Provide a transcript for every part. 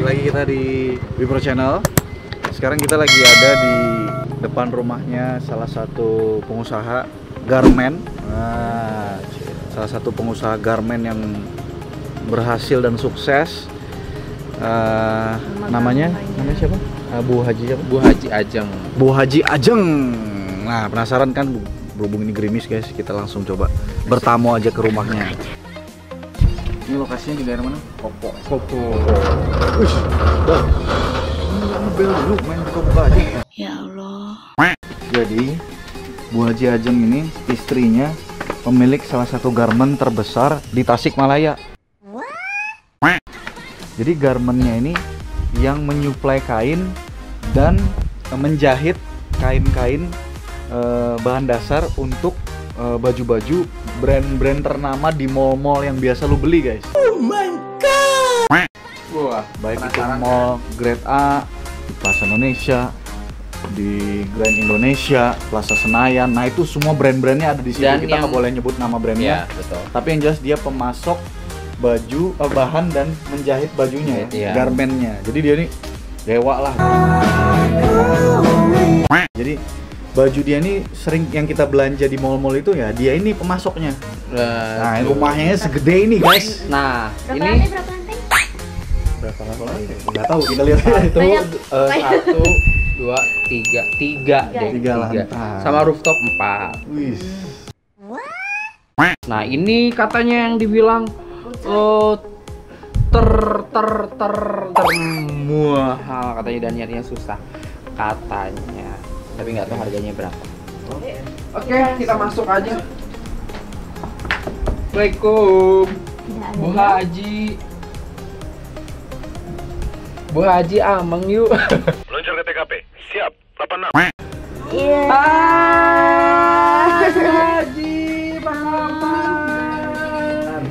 lagi kita di Wipro Channel. Sekarang kita lagi ada di depan rumahnya salah satu pengusaha garmen. Nah, salah satu pengusaha garmen yang berhasil dan sukses. Namanya siapa? Bu Haji siapa? Bu Haji Ajeng. Bu Haji Ajeng. Nah, penasaran kan? Berhubung ini gerimis guys, kita langsung coba bertamu aja ke rumahnya. Ini lokasinya di daerah mana? Kopo. Wih, dah. Ini bel dulu, main buka-buka aja. Ya Allah. Jadi, Bu Haji Ajeng ini istrinya pemilik salah satu garmen terbesar di Tasikmalaya. Jadi garmennya ini yang menyuplai kain dan menjahit kain-kain bahan dasar untuk baju-baju brand-brand ternama di mall-mall yang biasa lu beli guys. Oh my god. Wah, baik itu mall Grade A, di Plaza Indonesia, di Grand Indonesia, Plaza Senayan. Nah itu semua brand-brandnya ada di situ. Dan kita nggak boleh nyebut nama brandnya. Iya, betul. Tapi yang jelas dia pemasok baju, bahan dan menjahit bajunya, Iya. garmennya. Jadi dia nih dewa lah. Jadi baju dia nih sering yang kita belanja di mall-mall itu ya, dia ini pemasoknya. Nah, rumahnya segede ini guys. Nah, Berapa ini lantai? Berapa lantai? Nggak tahu, kita lihat itu. Banyak. 1, 2, 3 deh. Tiga lantai. Sama rooftop 4. Wih. Nah, ini katanya yang dibilang termuahal katanya, dan nyarinya susah katanya. Tapi nggak tahu harganya berapa. Oke, kita masuk aja. Assalamualaikum, Bu Haji. Bu Haji, ameng yuk. Meluncur ke TKP. Siap. 86. Iya. Bu Haji, apa kabar?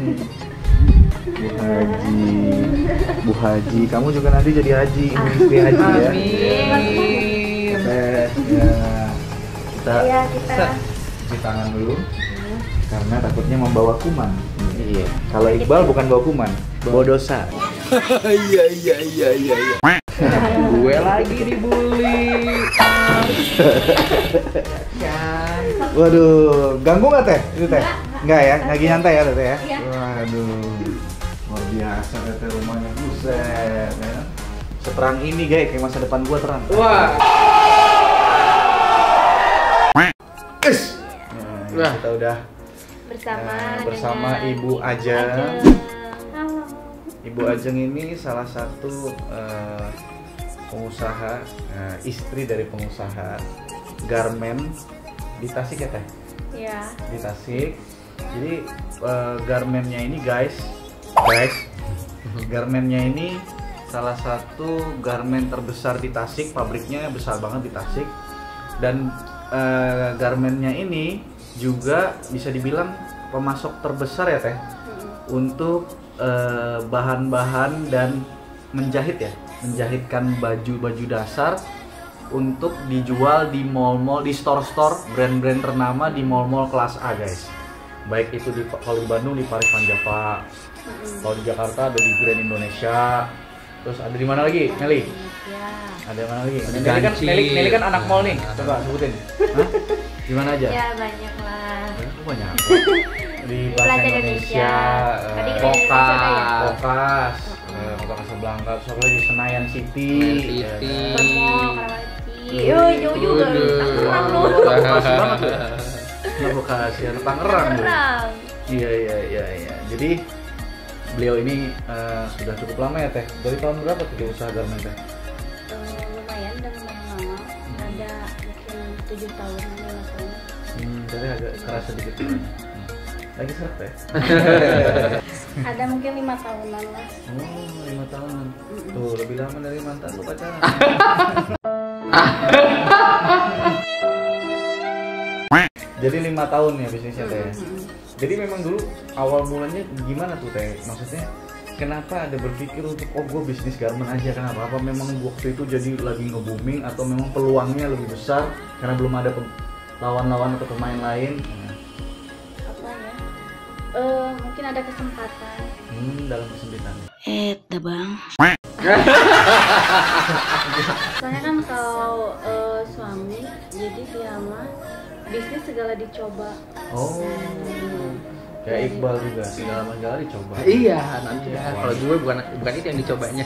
Bu Haji, kamu juga nanti jadi haji, istri haji ya. Amin. Ya. Iya, kita. Cuci tangan dulu, karena takutnya membawa kuman. Iya. Kalau Iqbal bukan bawa kuman, bawa dosa. Iya. Gue lagi dibully. Waduh, ganggu nggak teh? Itu teh? Nggak ya? Lagi nyantai ya teh ya? Iya. Waduh, luar biasa teh rumahnya, buset ya. Seterang ini guys, kayak masa depan gua terang. Wah. Nah, kita udah Bersama bersama Ibu Ajeng. Halo. Ibu Ajeng ini salah satu pengusaha, istri dari pengusaha garmen di Tasik ya teh? Iya. Di Tasik. Jadi garmennya ini guys, garmennya ini salah satu garmen terbesar di Tasik, pabriknya besar banget di Tasik, dan garmennya ini juga bisa dibilang pemasok terbesar ya teh untuk bahan-bahan dan menjahitkan baju-baju dasar untuk dijual di mall-mall, di store-store brand-brand ternama di mall-mall kelas A guys. Baik itu kalau di Bandung di Paris Van Java, kalau di Jakarta ada di Grand Indonesia, terus ada di mana lagi, Nelly? Iya. Ada di mana lagi? Di Ganci. Nelly kan anak mall nih, coba sebutin. Hah? Di mana aja? Ya banyak lah. Banyak. Di Plaza Plaza Indonesia. Indonesia, Tadi Pokas. Indonesia ada ya? Pokas, Kota Casablanca, terus apa lagi Senayan City, Senayan City. Permol, Karawaci. Jauh juga. Tangerang lu. Bekasi banget ya. Nah, Bekasi, ada Tangerang. Bu. Tangerang. Iya. Jadi beliau ini sudah cukup lama ya teh. Dari tahun berapa tuh dia usaha garmen teh? Lumayan lama. Ada mungkin 7 tahun, 5 tahun. Jadi agak kerasa dikit. Lagi serak teh. Ada mungkin 5 tahunan lah. Oh, 5 tahun. Tuh, lebih lama dari mantan lu pacaran. Jadi 5 tahun ya bisnisnya teh. Jadi memang dulu awal mulanya gimana tuh teh? Maksudnya kenapa ada berpikir untuk gue bisnis garmen aja, kenapa? Apa memang waktu itu jadi lagi nge-booming atau memang peluangnya lebih besar karena belum ada lawan-lawan atau pemain lain? Apa ya? Mungkin ada kesempatan. Dalam kesempitan. Dah bang. Soalnya kan kalau suami, jadi dia mah bisnis segala dicoba. Oh. Kayak Iqbal juga segala dicoba. Iya, nanti ya. Kalau gue bukan itu yang dicobanya.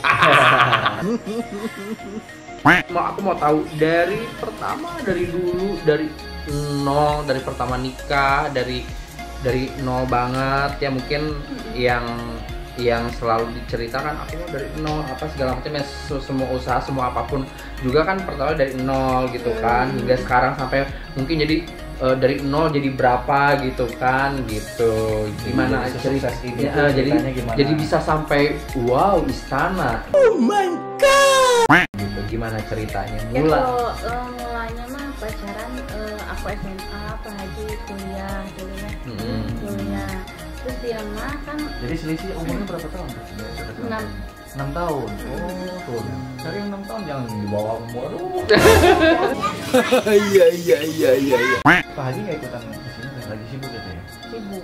Aku mau tahu dari dulu dari nol, dari pertama nikah, dari nol banget ya, mungkin yang selalu diceritakan aku mau dari nol apa segala macam ya, semua usaha semua apapun juga kan pertama dari nol gitu kan, hingga sekarang sampai mungkin jadi dari nol jadi berapa gitu kan gitu. Gimana cerita ini? Jadi bisa sampai wow istana. Oh my god. Gitu, gimana ceritanya? Ya kalau mulanya mah pacaran aku SMA, Pak Haji kuliah dulu ya. Kuliah. Terus dia mah kan. Jadi selisih umurnya berapa tahun? 6 tahun. Oh, tuh. Cari yang 6 tahun jangan di bawah umur. Iya. Pak Haji nggak ikutan kesini, lagi sibuk gitu ya? Sibuk.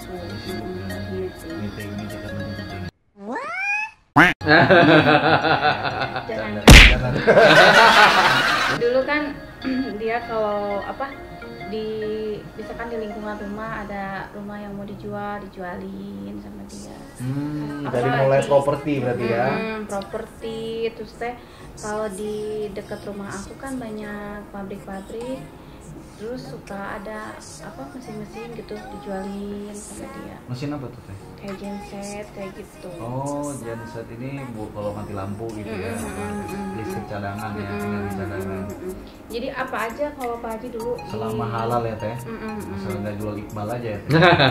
Meeting karena meeting. Jangan. Dulu kan dia kalau apa misalkan di lingkungan rumah ada rumah yang mau dijualin sama dia. Dari mulai properti berarti ya? Properti, terus kalau di dekat rumah aku kan banyak pabrik-pabrik, terus suka ada mesin-mesin gitu dijualin sama dia. Mesin apa tuh teh? Kayak genset kayak gitu. Oh, genset ini kalau mati lampu gitu ya? Listrik cadangan ya, energi cadangan. Jadi apa aja kalau Pak Haji dulu selama halal ya teh? Asal nggak jual Iqbal aja ya?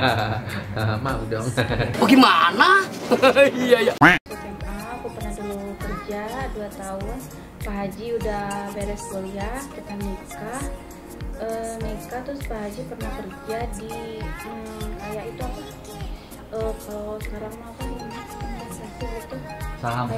Mau dong. Oh gimana? Iya. SMA aku pernah dulu kerja 2 tahun. Pak Haji udah beres kuliah, kita nikah terus Pak Haji pernah kerja di kayak itu apa? Kalau sekarang mah apa nih? Investasi gitu. Saham.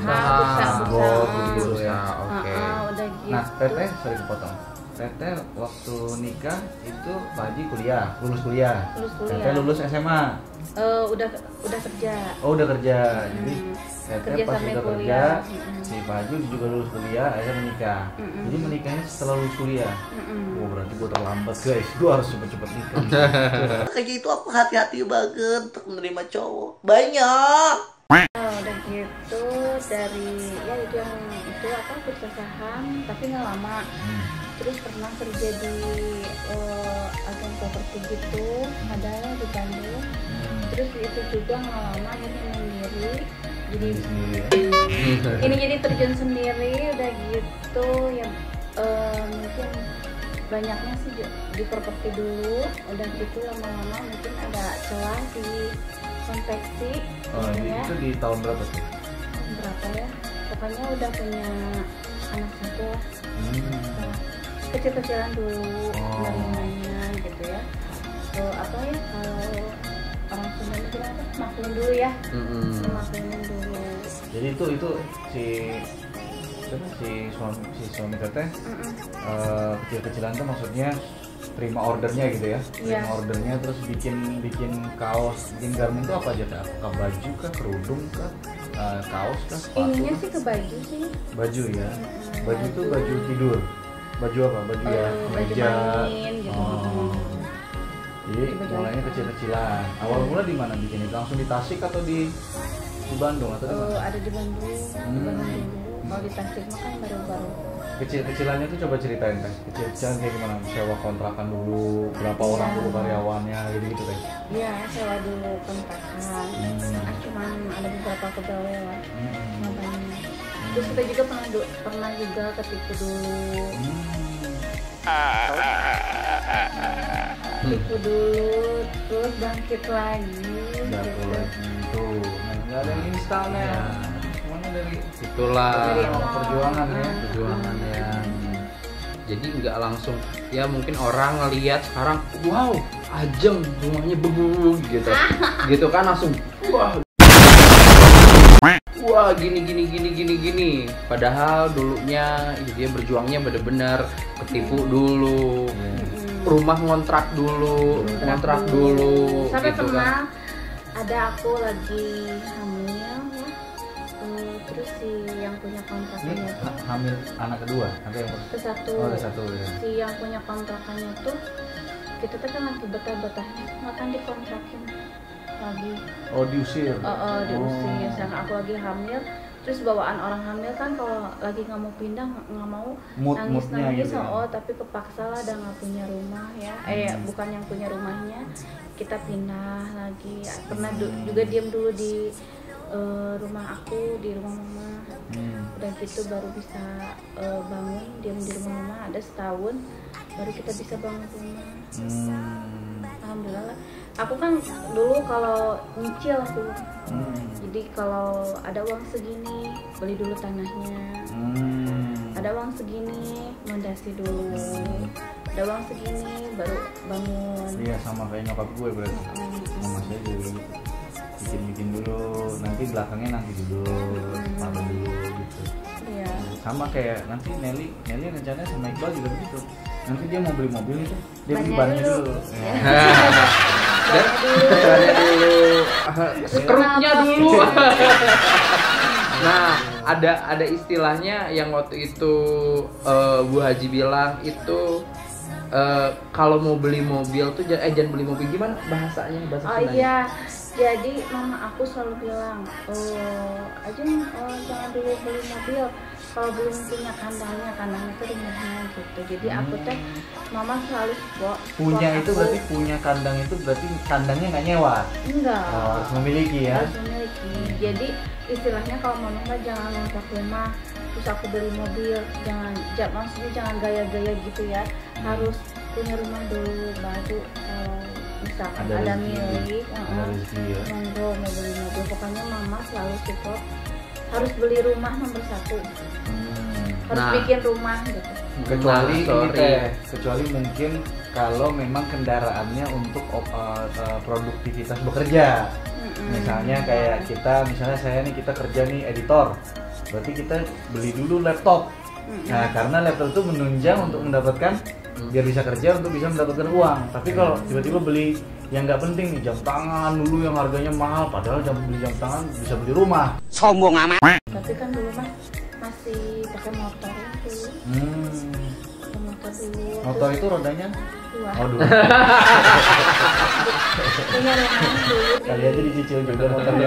Bursa gitu ya. Oke. Udah gitu. Nah, Teteh sorry kepotong. Teteh waktu nikah itu Pak Haji lulus kuliah. Teteh lulus SMA. Udah kerja. Oh, udah kerja. Jadi Teteh Kerja pas sampai udah kerja, si Pak Haji juga lulus kuliah, akhirnya menikah. Jadi menikahnya setelah lulus kuliah. Oh, berarti gua terlambat guys. Gua harus cepet-cepet nikah. Kayak gitu aku hati-hati banget untuk menerima cowok. Banyak. Udah gitu dari ya itu apa bursa saham, tapi nggak lama. Terus pernah kerja di agen properti gitu, ada di Bandung. Terus itu juga nggak lama akhirnya mandiri. Jadi ini jadi terjun sendiri udah gitu ya, mungkin banyaknya sih di properti dulu, udah gitu lama-lama mungkin ada celah di konveksi. Itu di tahun berapa tuh? Berapa ya? Pokoknya udah punya anak satu lah. Kecil-kecilan dulu, lumayan gitu ya. Apa ya kalau orang Sunda itu apa? Maklum dulu ya. Maklumin dulu. Jadi itu si suami Teteh kecil-kecilan tuh maksudnya terima ordernya gitu ya? Terima ordernya terus bikin kaos, bikin garment itu apa aja teh? Apakah baju kah, kerudung kah, kaos kah, sepatu? Ininya sih ke baju sih. Baju ya? Baju itu baju tidur? Baju apa? Baju ya? Baju Meja? main gitu. Jadi mulainya kecil-kecilan. Awal mula di mana bikin itu? Langsung di Tasik atau di Bandung atau di mana? Ada di Bandung. Di Bandung dulu. Kalau di Tasik mah kan baru-baru. Kecil-kecilannya tuh coba ceritain teh. Kecil-kecilan kayak gimana? Sewa kontrakan dulu, berapa orang dulu karyawannya gitu teh? Iya, sewa dulu kontrakan. Cuman ada beberapa pegawai lah. Terus kita juga pernah juga ketipu dulu. Ketipu dulu, terus bangkit lagi. Bangkit lagi tuh. Nggak ada yang instannya. Semuanya dari itulah perjuangan ya. Perjuangan ya. Jadi nggak langsung ya, mungkin orang ngelihat sekarang wow Ajeng rumahnya bebu gitu kan, langsung wah gini. Padahal dulunya dia berjuangnya bener-bener ketipu dulu, rumah ngontrak dulu. Sampai gitu pernah kan. Ada aku lagi hamil ya, Terus si yang punya kontrakannya Ini tuh hamil anak kedua atau yang ke satu. Oh, ada satu ya. Si yang punya kontrakannya tuh kita tuh kan lagi betah-betahnya makan dikontrakin lagi. Oh, diusir. Diusir. Sedangkan aku lagi hamil. Terus bawaan orang hamil kan kalau lagi nggak mau pindah, nggak mau Mood-moodnya nangis gitu ya. tapi kepaksa lah, udah nggak punya rumah ya. Bukan yang punya rumahnya, kita pindah lagi. Pernah juga diem dulu di rumah aku, di rumah mama. Udah gitu baru bisa bangun, diem di rumah mama ada setahun, baru kita bisa bangun rumah. Alhamdulillah lah. Aku kan dulu kalau nyicil aku, jadi kalau ada uang segini beli dulu tanahnya, ada uang segini mondasi dulu, ada uang segini baru bangun. Iya, sama kayak nyokap gue berarti. Sama saya juga gitu. Bikin dulu, nanti belakangnya nanti dulu, taruh dulu gitu. Iya. Sama kayak nanti Nelly rencananya sama Iqbal juga begitu. Nanti dia mau beli mobil itu, dia beli Bannya bannya dulu. dulu. Ya. Caranya dulu, skrupnya dulu. Nah, ada istilahnya yang waktu itu Bu Haji bilang itu kalau mau beli mobil tuh jangan beli mobil, gimana bahasanya, bahasa Oh Sundanya? iya, jadi mama aku selalu bilang, jangan dulu beli mobil kalau belum punya kandangnya itu rumahnya gitu. Jadi aku teh, mama selalu Punya itu berarti punya kandang itu berarti kandangnya nggak nyewa. enggak, Harus memiliki ya. harus memiliki. Jadi istilahnya kalau mau nggak jangan ngontrak rumah terus aku beli mobil, maksudnya jangan gaya-gaya gitu ya. Harus punya rumah dulu baru misalkan ada milik, rezeki ya. monggo mau beli mobil. Pokoknya mama selalu support harus beli rumah nomor 1, harus Nah. bikin rumah gitu. Kecuali Nah, ini teh, kecuali mungkin kalau memang kendaraannya untuk produktivitas bekerja. Misalnya kayak misalnya saya nih, kita kerja nih editor, berarti kita beli dulu laptop. Nah, karena laptop itu menunjang untuk mendapatkan biar bisa kerja, untuk bisa mendapatkan uang. Tapi kalau tiba-tiba beli yang nggak penting nih, jam tangan dulu yang harganya mahal, padahal beli jam tangan bisa beli rumah. Sombong amat. Tapi kan dulu mah masih pakai motor itu, pakai motor dulu. Motor itu rodanya? Dua. Oh, dulu. Punya rumah dulu. Kali aja dicicil juga motornya.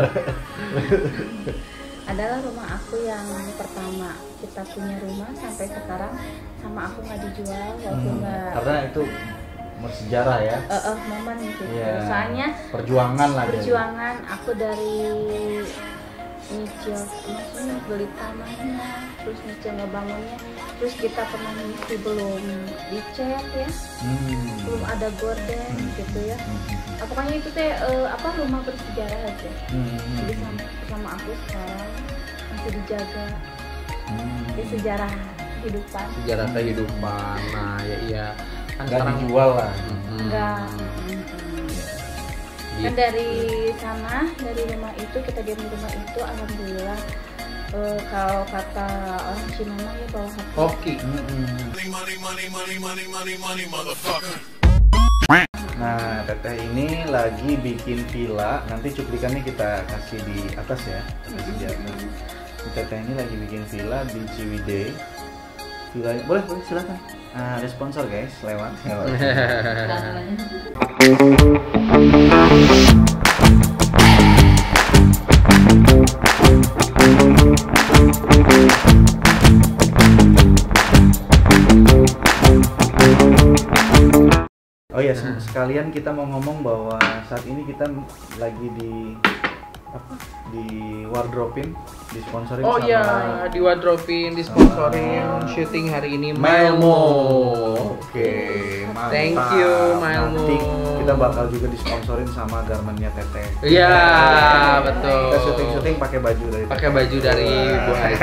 Adalah rumah aku yang pertama kita punya rumah sampai sekarang, sama aku nggak dijual walaupun nggak. Karena itu bersejarah ya. Momen gitu. Iya. Soalnya Perjuangan lah. perjuangan aku dari nyicil, maksudnya beli tanahnya, terus nyicil ngebangunnya, terus kita pernah ngisi belum dicat ya, belum ada gorden gitu ya. Pokoknya itu teh rumah bersejarah aja. Jadi sama aku sekarang masih dijaga. Ya, sejarah kehidupan. Sejarah kehidupan. Nah, ya iya. Kan Nggak sekarang dijual lah. Enggak. Gitu. Kan dari sana, dari rumah itu, kita diam di rumah itu, alhamdulillah. Kalau kata orang Cina mah ya bahwa hoki. Nah, teteh ini lagi bikin villa. Nanti cuplikannya kita kasih di atas ya. Kasih di atas. Teteh ini lagi bikin villa di Ciwidey. Villa, boleh silakan. Ada sponsor guys, lewat. Oh ya, sekalian kita mau ngomong bahwa saat ini kita lagi di wardrobe-in, disponsorin Oh sama iya, di wardrobe-in, disponsorin syuting hari ini Mailmo. Oke, mantap. Thank you, Mailmo. Nanti kita bakal juga disponsorin sama garmennya Teteh. Iya, betul. Kita syuting pakai baju dari Bu Haji.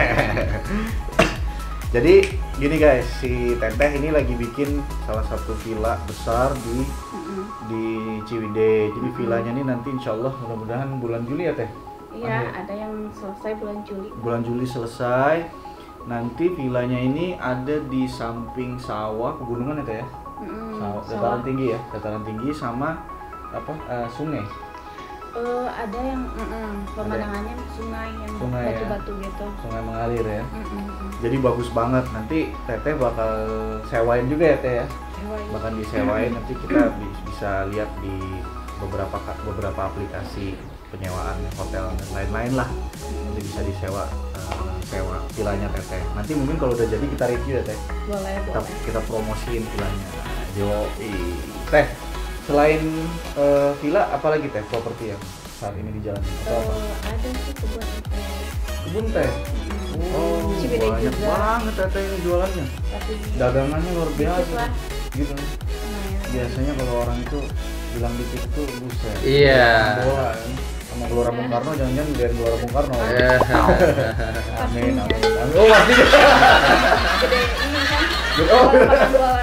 Jadi gini guys, si Teteh ini lagi bikin salah satu villa besar di Ciwidey. Jadi villanya ini nanti insya Allah mudah-mudahan bulan Juli ya Teh? iya, ada yang selesai bulan Juli. Bulan Juli selesai. Nanti villanya ini ada di samping sawah pegunungan ya Teh ya? Dataran tinggi ya, dataran tinggi sama sungai. Ada yang pemandangannya sungai yang Sungai, ya? batu-batu gitu. Sungai mengalir ya. Jadi bagus banget. Nanti Teteh bakal sewain juga ya Teh ya. Bahkan disewain nanti kita bisa lihat di beberapa aplikasi penyewaan hotel dan lain-lain lah. Nanti bisa disewa sewa vilanya Teteh. Nanti mungkin kalau udah jadi kita review ya Teh. Boleh. Kita promosiin vilanya. Teh, selain villa apalagi Teh properti yang saat ini di jalan atau apa? Ada sih kebun teh. Kebun teh. Oh, Ciwidey banyak juga. banget Teteh ini jualannya. Tapi Dagangannya luar biasa. dikit lah. Gitu. lumayan. Biasanya kalau orang itu bilang dikit itu buset. Iya. Bola kan. Sama Gelora Bung Karno jangan-jangan dari Gelora Bung Karno. Iya. Amin, amin, amin. Oh, pasti. Gede ini kan. Oh, Lapangan bola.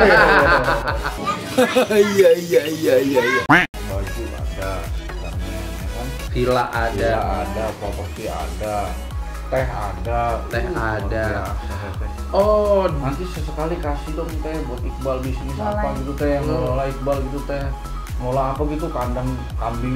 Iya. Baju ada, garmen, ya kan? Villa ada. Villa ada, properti ada, teh ada. Teh ada. Biasa, Teh. Oh, Nanti sesekali kasih dong Teh buat Iqbal bisnis Ngelola. apa gitu Teh, yang ngelola Iqbal gitu Teh. Ngelola apa gitu, kandang kambing.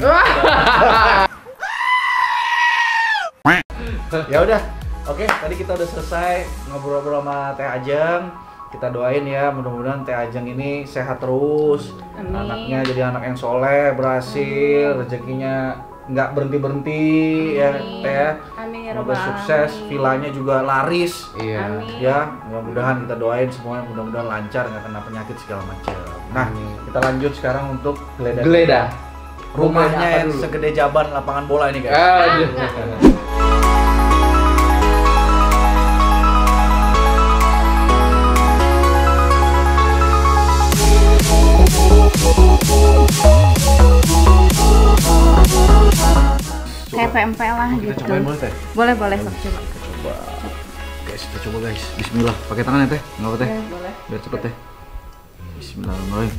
Ya udah. Oke, tadi kita udah selesai ngobrol-ngobrol sama Teh Ajeng. Kita doain ya, mudah-mudahan Teh Ajeng ini sehat terus. Amin. Anaknya jadi anak yang soleh, berhasil, rezekinya nggak berhenti-berhenti ya Teh ya. Amin ya Semoga robbal sukses, alamin. villanya juga laris. iya. Amin. Ya, mudah-mudahan kita doain semuanya mudah-mudahan lancar, nggak kena penyakit segala macam. Nah, kita lanjut sekarang untuk geledah. Geledah. Rumahnya Apa yang dulu? segede jaban lapangan bola ini guys. Kayak PMP lah Kita gitu. cobain boleh Teh? Boleh Sok, coba. Coba. Guys, kita coba guys. Bismillah. Pakai tangan ya Teh? Nggak apa Teh? Ya, boleh. Biar cepet Teh. Bismillahirrahmanirrahim.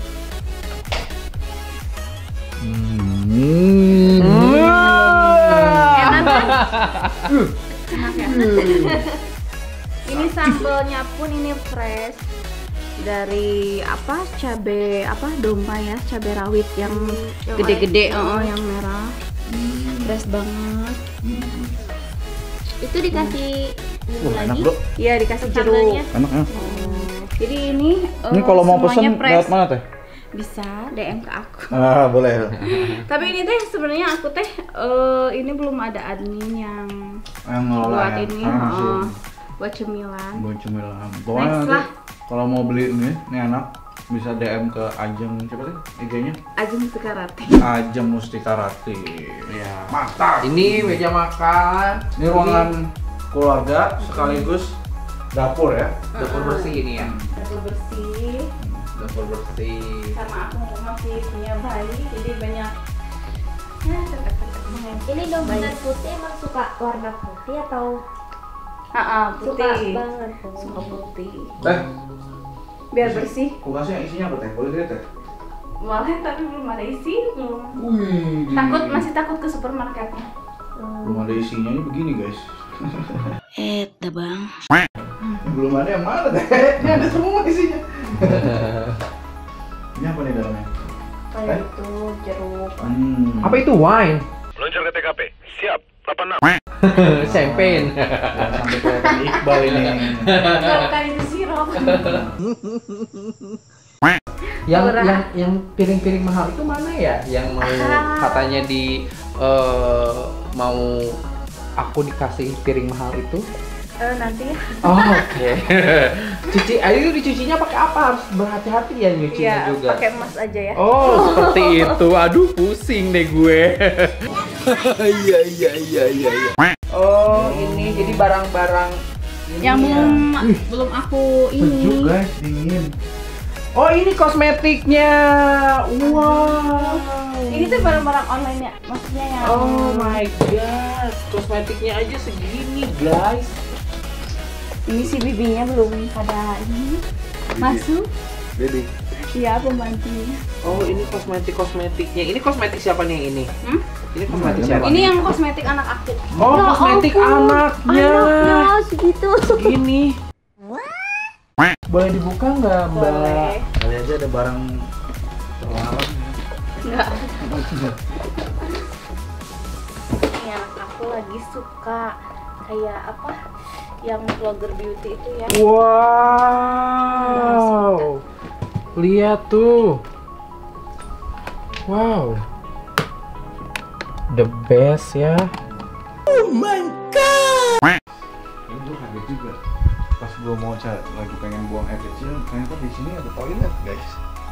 Enak kan? Enak ya. Ini sambelnya pun ini fresh dari cabe domba ya, cabe rawit yang gede-gede, yang merah. Fresh banget. Itu dikasih bumbu Enak lagi. bro. Iya, dikasih jeruk. Sambelnya. Enak ya. Jadi ini Ini kalau mau semuanya pesen fresh. lewat mana Teh? Bisa DM ke aku. Ah, boleh. Tapi ini teh sebenarnya aku teh ini belum ada admin yang Yang ngelola buat ya. ini, buat cemilan. Buat cemilan. Pokoknya Next nanti lah. kalau mau beli ini enak bisa DM ke Ajeng siapa sih IG-nya? Ajeng Sekarati. Ajeng Mustikarati. Ya, mantap. Ini meja makan. Ini ruangan keluarga sekaligus dapur ya. Dapur bersih ini ya. Dapur bersih. Dapur bersih. Karena aku masih punya bayi, jadi banyak ya cetek-cetek. Ini domba putih emang suka warna putih atau suka putih. banget tuh? Suka putih. Isi- Biar bersih. Kulkasnya isinya apa Teh? Boleh lihat Teh? Malah tapi belum ada isi, belum. Wih. Masih takut ke supermarketnya. Belum ada isinya ini begini guys. Bang. Belum ada yang mana Teh? Ini ada semua isinya. Ini apa nih dalamnya? Kayak itu jeruk. Apa itu wine? Meluncur ke TKP. Siap. 86. Champagne. Jangan sampai kelihatan Iqbal ini. Bukan itu sirup. yang piring-piring mahal itu mana ya? Yang mau katanya mau aku dikasih piring mahal itu? Nanti ya. Oh, oke. Itu dicucinya pakai apa? Harus berhati-hati ya nyucinya Iya, juga. pakai emas aja ya. Oh, seperti itu. Aduh, pusing deh gue. Oh, ini jadi barang-barang ini Yang ya. belum aku Sejuk ini. guys, dingin. Oh, ini kosmetiknya. Wow. Ini tuh barang-barang online ya, maksudnya yang. Oh my god, kosmetiknya aja segini, guys. Ini si bibinya belum pada ini masuk. Baby. Iya, pembantunya. Oh, ini kosmetiknya. Ini kosmetik siapa nih ini? Ini kosmetik Ini siapa? Ini yang kosmetik anak aku. Oh, Ya kosmetik ampun, anaknya. Anaknya segitu. Segini. Boleh dibuka nggak, Mbak? Boleh. Kali aja ada barang terlarang. Enggak. lagi suka kayak apa yang vlogger beauty itu ya. Wow, lihat tuh. Wow, the best ya. Ini gue kaget juga pas gue mau lagi pengen buang air kecil, ternyata di sini ada toilet guys.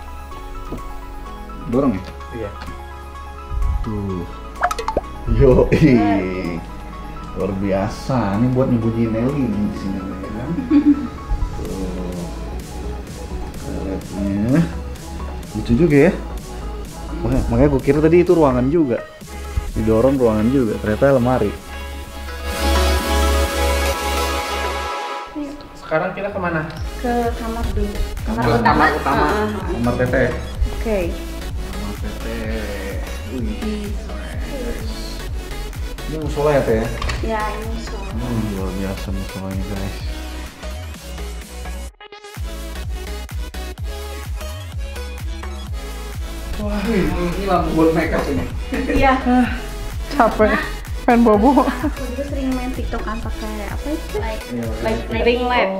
Dorong ya? Iya. Tuh. Yo, luar biasa. Ini buat nyembunyiin Nelly nih di sini ya kan. Tuh. Toiletnya. Lucu juga ya. Makanya gue kira tadi itu ruangan juga. Didorong ruangan juga, ternyata lemari. Sekarang kita kemana? Ke kamar dulu. Kamar Ke utama. kamar utama. Kamar teteh. Oke. Kamar teteh. Wih. Ini musola ya teh ya? Ya ini soal. Luar biasa musolanya guys. Wah, ini lampu buat makeup ini. Iya. Capek. Pengen bobo. Aku juga sering main TikTok kan pakai apa itu? Light Ring light.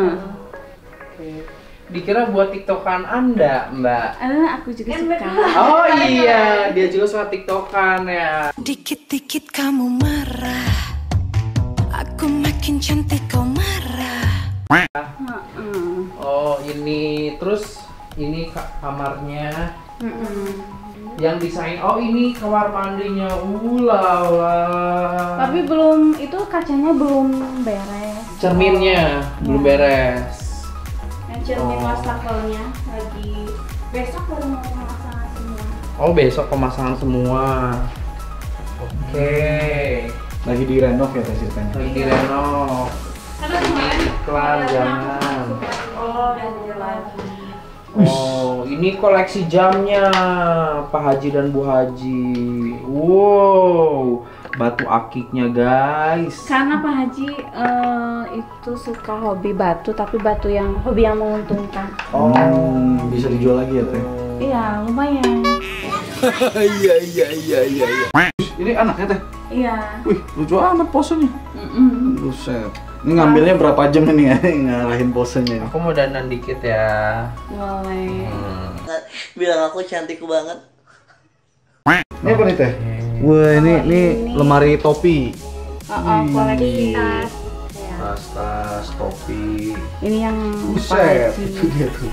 Dikira buat tiktokan Anda, Mbak. Aku juga suka. Oh iya, dia juga suka tiktokan ya. Dikit-dikit kamu marah, aku makin cantik kau marah. Oh ini, terus ini kamarnya. Yang desain, oh ini kamar mandinya, ulala. Tapi belum, itu kacanya belum beres. Cerminnya belum beres. Yang cermin wastafelnya lagi besok baru mau pemasangan semua. Oh besok pemasangan semua. Oke. Lagi direnov ya teh ceritanya. Lagi direnov. Karena kemarin Iklan jangan. oh dan lagi. Oh, ini koleksi jamnya Pak Haji dan Bu Haji. Wow, batu akiknya guys. Karena Pak Haji itu suka hobi batu, tapi batu yang hobi yang menguntungkan. Oh, Bisa dijual lagi ya teh. Iya, lumayan. Iya. Ini anaknya teh. Iya. Wih, lucu amat posenya. Buset. Ini ngambilnya berapa jam ini ya ngarahin posenya ini? Aku mau dandan dikit ya. Boleh. Bilang aku cantik banget. Ini apa nih teh? Wah, ini lemari topi. Koleksi tas. Tas, topi. Ini yang Buset, Pak Haji. itu dia tuh.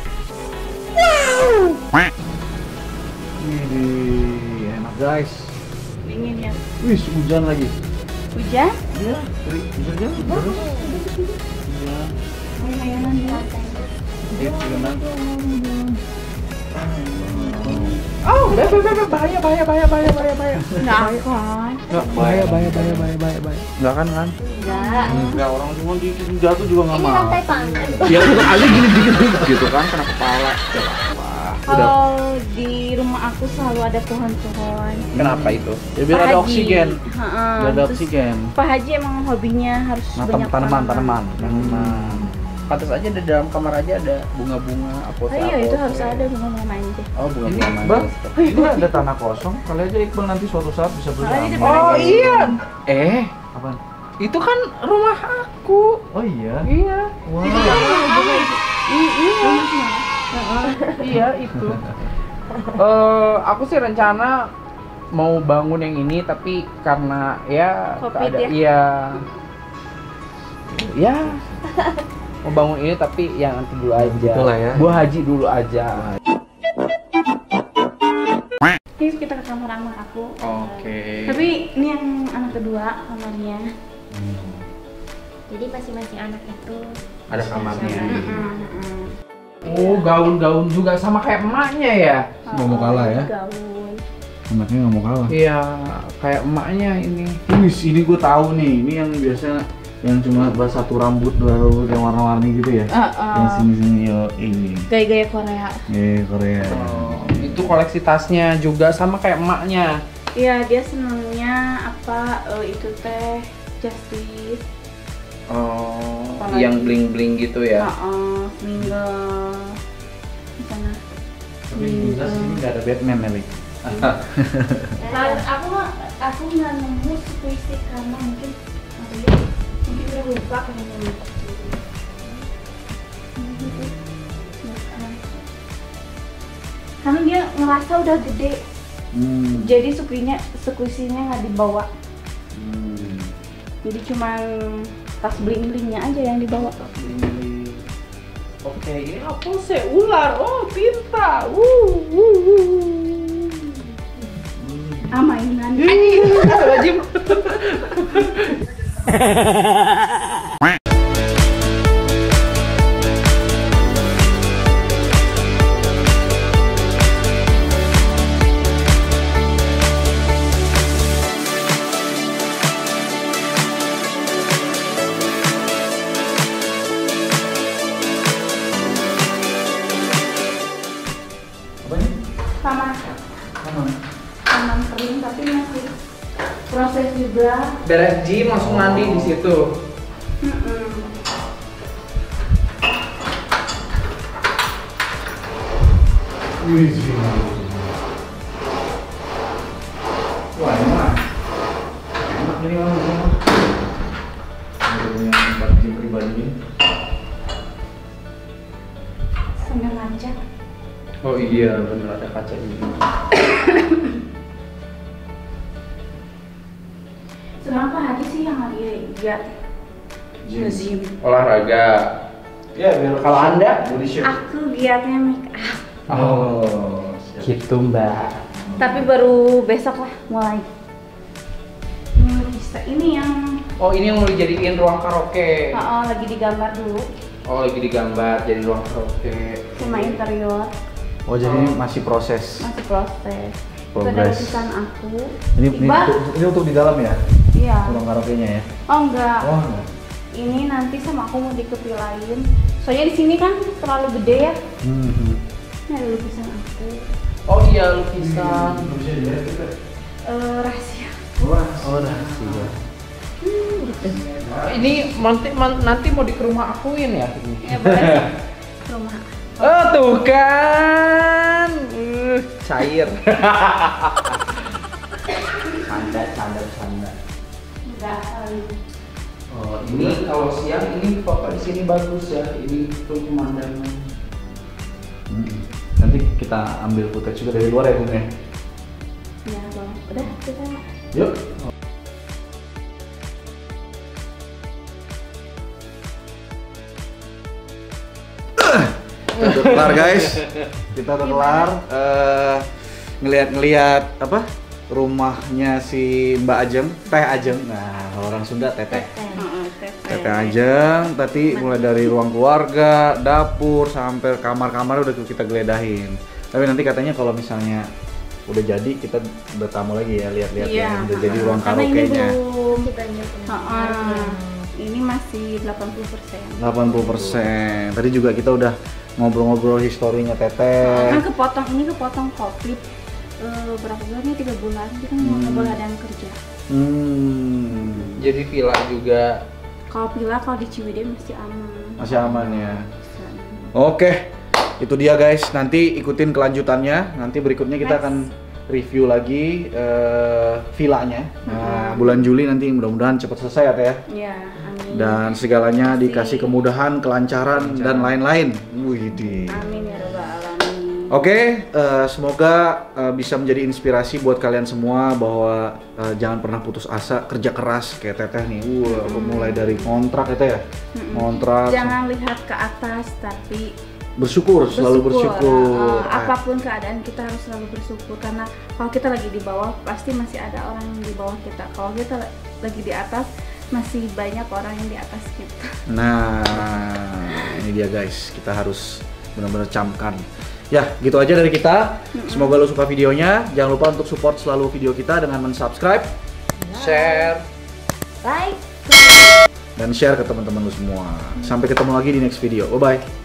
Ini enak guys. Dingin ya. Wih, hujan lagi. Hujan? Iya, hujan terus. Iya. Mainan di lantai. Iya, hujan. Oh, bahaya. Nggak akan. Enggak, bahaya. Enggak kan? Nggak. Enggak, orang cuma dikit jatuh juga enggak Ini mau. lantai pantai. Ya udah aja gini dikit gitu kan kena kepala. Wah, udah. Kalau di rumah aku selalu ada pohon-pohon. Kenapa itu? Ya biar Pak ada Haji. oksigen. Heeh. Biar ada Terus oksigen. Pak Haji emang hobinya harus banyak Tanaman. Pantas aja di dalam kamar aja ada bunga-bunga, Oh iya, itu harus ada bunga-bunga manja. Oh, Ini, bunga-bunga. Bang, ini ada tanah kosong. Kali aja Iqbal nanti suatu saat bisa beli. Oh, ini aman. Oh iya. Apaan? Itu kan rumah aku. Oh iya. Iya. Wow. Iya itu. Aku sih rencana mau bangun yang ini tapi karena ya Covid ya? iya. Ya. Mau bangun ini tapi yang nanti dulu aja. Betul lah ya. Bu Haji dulu aja. Ini kita ke kamar anak aku. Oke. Tapi ini yang anak kedua kamarnya. Jadi masing-masing anak itu Ada kamarnya. Mm-mm. Oh, gaun-gaun juga sama kayak emaknya ya? Nggak mau kalah ya? Gaun. Anaknya nggak mau kalah. Iya, kayak emaknya ini. Wih, ini gue tahu nih. Ini yang biasa yang cuma satu rambut, dua rambut yang warna-warni gitu ya. Yang sini-sini yo ini. Gaya-gaya Korea. Korea. Oh, itu koleksi tasnya juga sama kayak emaknya. Iya, dia senangnya apa itu teh Justice. Oh, Apalagi? yang bling-bling gitu ya? Mingle. Di sana. Tapi jelas ini nggak ada Batman Nelly. Aku mah aku nggak nemu puisi karena mungkin udah lupa kayaknya. Karena dia ngerasa udah gede, jadi sekuisinya nggak dibawa. Jadi cuman tas bling-blingnya aja yang dibawa. Oke, ini apa sih? Ular. Oh, tinta. Mainan. Wajib. Taman kering tapi masih proses juga. Beres gym langsung mandi di situ. Wah, enak ini mah. Ada punya tempat gym pribadi. Sambil ngaca. Oh iya, bener ada kaca ini. Sekarang apa aja sih yang lagi giat? Gym. Olahraga. Ya, biar Kalau Anda? body shape. Aku giatnya make up. Oh, Gitu, Mbak. Tapi baru besok lah mulai. Ini bisa. Ini yang Oh, ini yang mau dijadiin ruang karaoke. lagi digambar dulu Oh, lagi digambar jadi ruang karaoke. sama interior. Oh, jadi ini masih proses. Masih proses. Itu ada Progress. lukisan aku. Ini untuk di dalam ya? Iya. Ruang karaoke-nya ya? Oh enggak. Oh, enggak. Ini nanti sama aku mau dikepilain. Soalnya di sini kan terlalu gede ya. Ini ada lukisan aku. Oh iya, lukisan. Rahasia. Oh, rahasia. Gitu. Ini nanti mau di rumah akuin ya? Ya boleh. Ke rumah. Oh, tuh kan. Cair. Canda. Enggak. Oh, ini kalau siang ini foto di sini bagus ya. Ini tuh pemandangan. Nanti kita ambil footage juga dari luar ya, Bung ya? Ya boleh. Udah kita. Yuk. Udah kelar guys, kita udah kelar ngeliat apa rumahnya si Mbak Ajeng, Teh Ajeng. Nah, orang Sunda Teteh. Teteh Ajeng, tadi mulai dari ruang keluarga, dapur sampai kamar-kamar udah kita geledahin. Tapi nanti katanya kalau misalnya udah jadi kita bertamu lagi ya, lihat-lihat ya, udah jadi ruang karaoke-nya. Ini masih 80%. 80%. Tadi juga kita udah ngobrol-ngobrol historinya Teteh. Kan kepotong COVID berapa bulannya? 3 bulan. Jadi kan nggak boleh ada yang kerja. Jadi villa juga. Kalau villa kalau di Ciwidey masih aman. Masih aman ya. Oke. Itu dia guys. Nanti ikutin kelanjutannya. Nanti berikutnya kita akan review lagi villanya. Nah, bulan Juli nanti mudah-mudahan cepat selesai ya Teh ya. Iya, amin. Dan segalanya dikasih kemudahan, kelancaran dan lain-lain. Widih. Amin ya rabbal alamin. Oke, semoga bisa menjadi inspirasi buat kalian semua bahwa jangan pernah putus asa, kerja keras kayak Teteh nih. Mulai dari kontrak ya Teh ya. Kontrak. Jangan lihat ke atas tapi selalu bersyukur. Apapun keadaan kita harus selalu bersyukur karena kalau kita lagi di bawah pasti masih ada orang yang di bawah kita. Kalau kita lagi di atas masih banyak orang yang di atas kita. Nah, ini dia guys, kita harus benar-benar camkan. Ya, gitu aja dari kita. Semoga lo suka videonya. Jangan lupa untuk support selalu video kita dengan subscribe, share, Like, dan share ke teman-teman lo semua. Sampai ketemu lagi di next video. Bye bye.